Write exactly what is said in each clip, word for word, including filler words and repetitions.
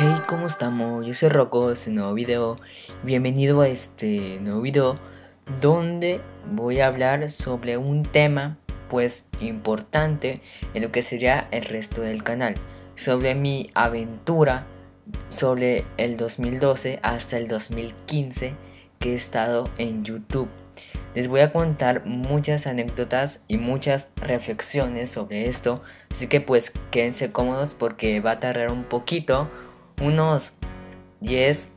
Hey, ¿cómo estamos? Yo soy Rocco, este nuevo video. Bienvenido a este nuevo video donde voy a hablar sobre un tema pues importante en lo que sería el resto del canal, sobre mi aventura sobre el dos mil doce hasta el dos mil quince que he estado en YouTube. Les voy a contar muchas anécdotas y muchas reflexiones sobre esto, así que pues quédense cómodos porque va a tardar un poquito, unos diez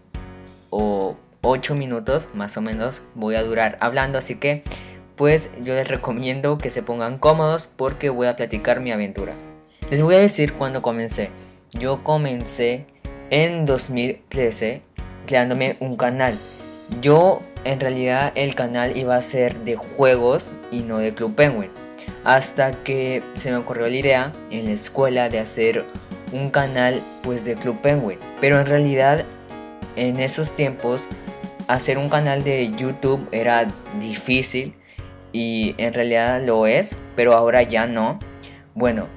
o ocho minutos más o menos voy a durar hablando, así que pues yo les recomiendo que se pongan cómodos porque voy a platicar mi aventura. Les voy a decir cuándo comencé. Yo comencé en dos mil trece creándome un canal. Yo en realidad el canal iba a ser de juegos y no de Club Penguin, hasta que se me ocurrió la idea en la escuela de hacer un canal pues de Club Penguin. Pero en realidad en esos tiempos hacer un canal de YouTube era difícil y en realidad lo es, pero ahora ya no. Bueno,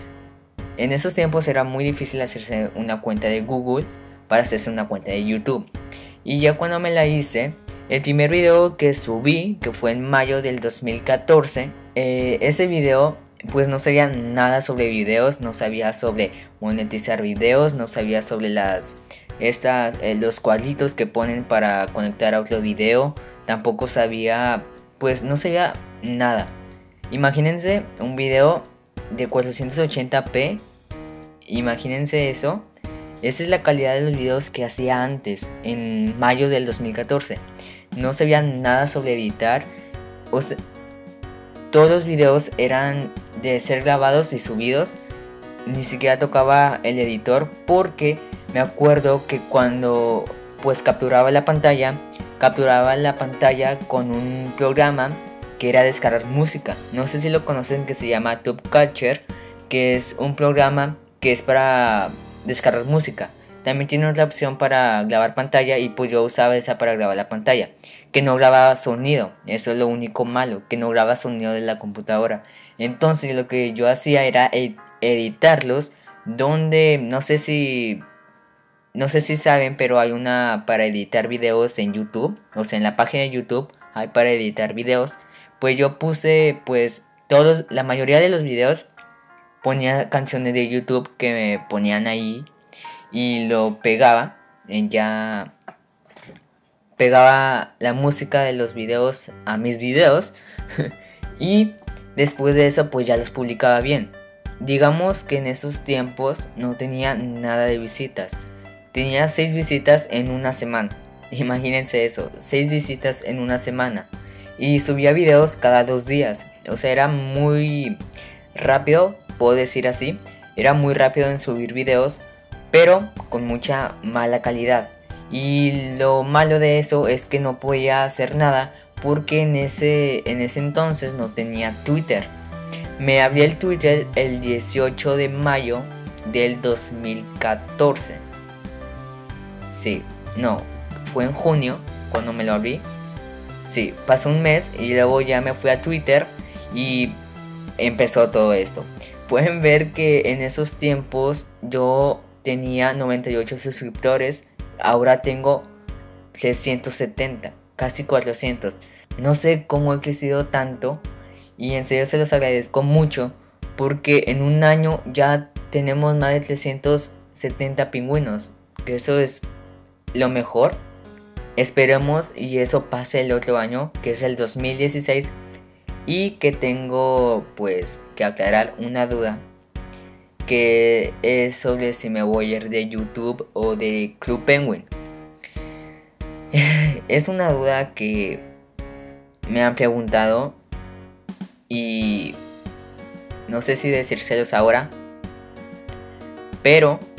en esos tiempos era muy difícil hacerse una cuenta de Google para hacerse una cuenta de YouTube. Y ya cuando me la hice, el primer video que subí, que fue en mayo del dos mil catorce, eh, ese video pues no sabía nada sobre videos, no sabía sobre monetizar videos, no sabía sobre las esta, eh, los cuadritos que ponen para conectar a otro video, tampoco sabía, pues no sabía nada. Imagínense un video de cuatrocientos ochenta p, imagínense eso. Esa es la calidad de los videos que hacía antes, en mayo del dos mil catorce. No sabía nada sobre editar. O sea, todos los videos eran de ser grabados y subidos. Ni siquiera tocaba el editor porque me acuerdo que cuando pues capturaba la pantalla, capturaba la pantalla con un programa que era descargar música. No sé si lo conocen, que se llama TubeCatcher, que es un programa que es para descargar música. También tiene otra opción para grabar pantalla y pues yo usaba esa para grabar la pantalla, que no grababa sonido. Eso es lo único malo, que no graba sonido de la computadora. Entonces lo que yo hacía era ed editarlos, donde no sé si no sé si saben, pero hay una para editar videos en YouTube, o sea, en la página de YouTube hay para editar videos. Pues yo puse pues todos, la mayoría de los videos ponía canciones de YouTube que me ponían ahí y lo pegaba, en ya pegaba la música de los videos a mis videos y después de eso pues ya los publicaba bien. Digamos que en esos tiempos no tenía nada de visitas, tenía seis visitas en una semana. Imagínense eso, seis visitas en una semana, y subía videos cada dos días, o sea, era muy rápido, puedo decir así, era muy rápido en subir videos, pero con mucha mala calidad. Y lo malo de eso es que no podía hacer nada porque en ese, en ese entonces no tenía Twitter. Me abrí el Twitter el dieciocho de mayo del dos mil catorce. Sí, no, fue en junio cuando me lo abrí. Sí, pasó un mes y luego ya me fui a Twitter y empezó todo esto. Pueden ver que en esos tiempos yo tenía noventa y ocho suscriptores, ahora tengo trescientos setenta, casi cuatrocientos. No sé cómo he crecido tanto y en serio se los agradezco mucho porque en un año ya tenemos más de trescientos setenta pingüinos, que eso es lo mejor. Esperemos y eso pase el otro año, que es el dos mil dieciséis, y que tengo pues que aclarar una duda, que es sobre si me voy a ir de YouTube o de Club Penguin. Es una duda que me han preguntado y no sé si decírselos ahora, pero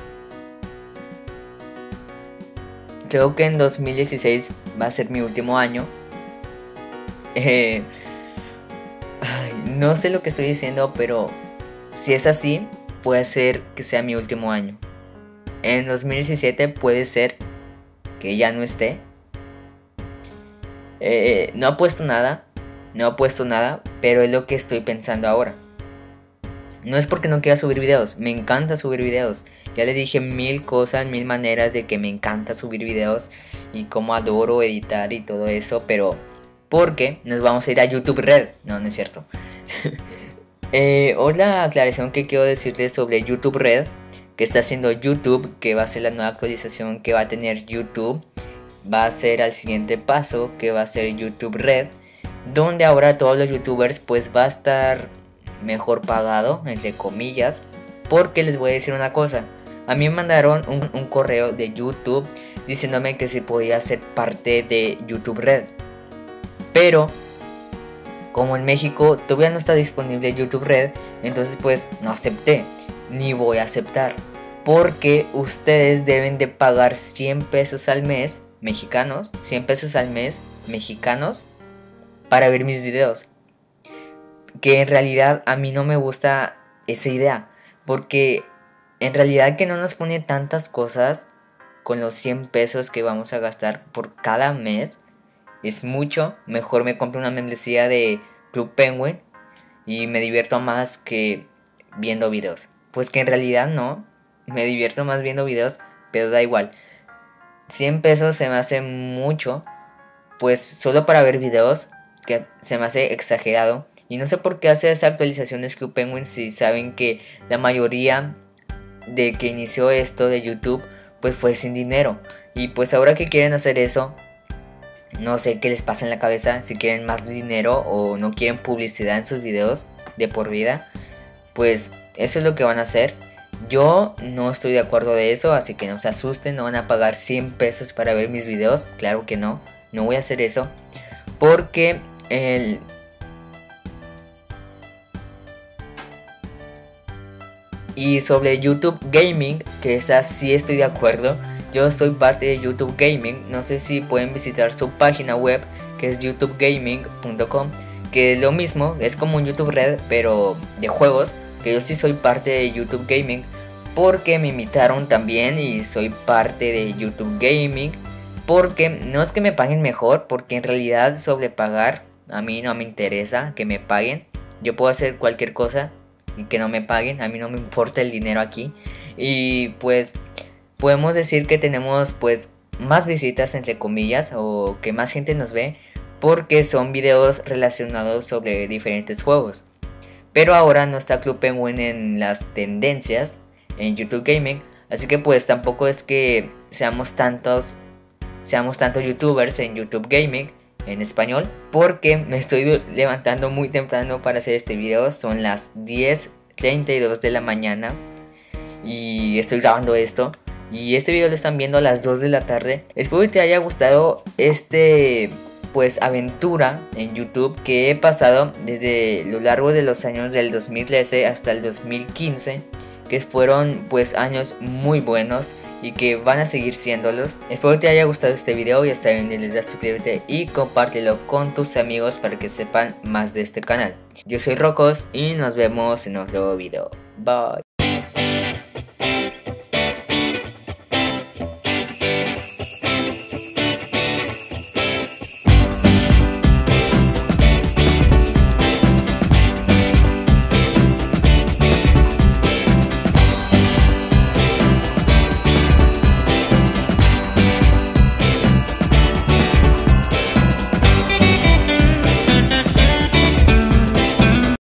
creo que en dos mil dieciséis va a ser mi último año. Eh, ay, no sé lo que estoy diciendo, pero si es así, puede ser que sea mi último año. En dos mil diecisiete puede ser que ya no esté. Eh, no he puesto nada, no he puesto nada, pero es lo que estoy pensando ahora. No es porque no quiera subir videos, me encanta subir videos. Ya les dije mil cosas, mil maneras de que me encanta subir videos y cómo adoro editar y todo eso, pero porque nos vamos a ir a YouTube Red. No, no es cierto. eh, otra aclaración que quiero decirles sobre YouTube Red, que está haciendo YouTube, que va a ser la nueva actualización que va a tener YouTube, va a ser al siguiente paso, que va a ser YouTube Red, donde ahora todos los youtubers pues va a estar mejor pagado, entre comillas, porque les voy a decir una cosa. A mí me mandaron un, un correo de YouTube diciéndome que si podía ser parte de YouTube Red, pero como en México todavía no está disponible YouTube Red, entonces pues no acepté, ni voy a aceptar, porque ustedes deben de pagar cien pesos al mes mexicanos, cien pesos al mes mexicanos para ver mis videos. Que en realidad a mí no me gusta esa idea, porque en realidad que no nos pone tantas cosas con los cien pesos que vamos a gastar por cada mes. Es mucho, mejor me compro una membresía de Club Penguin y me divierto más que viendo videos. Pues que en realidad no, me divierto más viendo videos, pero da igual. cien pesos se me hace mucho, pues solo para ver videos, que se me hace exagerado. Y no sé por qué hace esa actualización de Club Penguin si saben que la mayoría de que inició esto de YouTube pues fue sin dinero. Y pues ahora que quieren hacer eso, no sé qué les pasa en la cabeza, si quieren más dinero o no quieren publicidad en sus videos de por vida, pues eso es lo que van a hacer. Yo no estoy de acuerdo de eso, así que no se asusten, no van a pagar cien pesos para ver mis videos, claro que no, no voy a hacer eso, porque el... Y sobre YouTube Gaming, que esta sí estoy de acuerdo, yo soy parte de YouTube Gaming, no sé si pueden visitar su página web, que es youtube gaming punto com, que es lo mismo, es como un YouTube Red, pero de juegos, que yo sí soy parte de YouTube Gaming, porque me invitaron también y soy parte de YouTube Gaming, porque no es que me paguen mejor, porque en realidad sobre pagar, a mí no me interesa que me paguen, yo puedo hacer cualquier cosa y que no me paguen, a mí no me importa el dinero aquí. Y pues podemos decir que tenemos pues más visitas entre comillas, o que más gente nos ve, porque son videos relacionados sobre diferentes juegos. Pero ahora no está Club Penguin en las tendencias en YouTube Gaming, así que pues tampoco es que seamos tantos seamos tantos youtubers en YouTube Gaming en español, porque me estoy levantando muy temprano para hacer este video. Son las diez treinta y dos de la mañana y estoy grabando esto, y este video lo están viendo a las dos de la tarde. Espero que te haya gustado este pues aventura en YouTube que he pasado desde lo largo de los años del dos mil trece hasta el dos mil quince, que fueron pues años muy buenos y que van a seguir siéndolos. Espero que te haya gustado este video, ya saben, dale a suscribirte y compártelo con tus amigos para que sepan más de este canal. Yo soy Rocos y nos vemos en otro video. Bye.